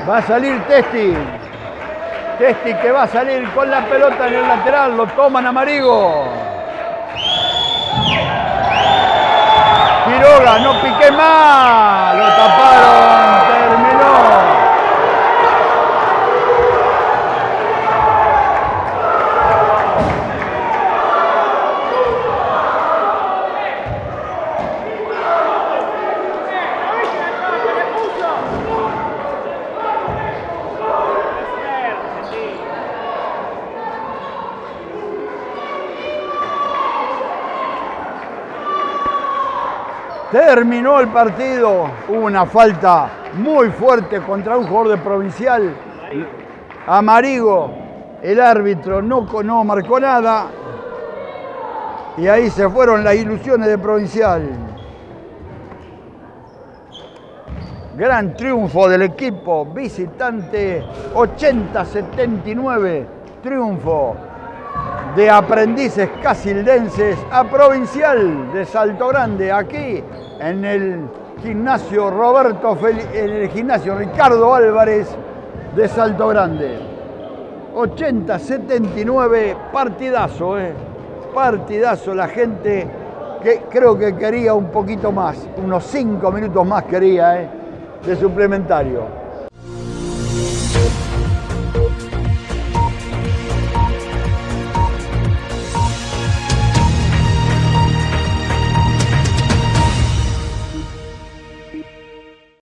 Va a salir Testi. Testi que va a salir con la pelota en el lateral. Lo toman a Marigo. Quiroga, no piqué más. Lo taparon. Terminó. Terminó el partido, hubo una falta muy fuerte contra un jugador de Provincial, Amarigo, el árbitro no marcó nada y ahí se fueron las ilusiones de Provincial. Gran triunfo del equipo visitante, 80-79, triunfo de Aprendices Casildenses a Provincial de Salto Grande, aquí en el gimnasio en el gimnasio Ricardo Álvarez de Salto Grande. 80-79, partidazo, partidazo. La gente que creo que quería un poquito más, unos 5 minutos más quería, de suplementario.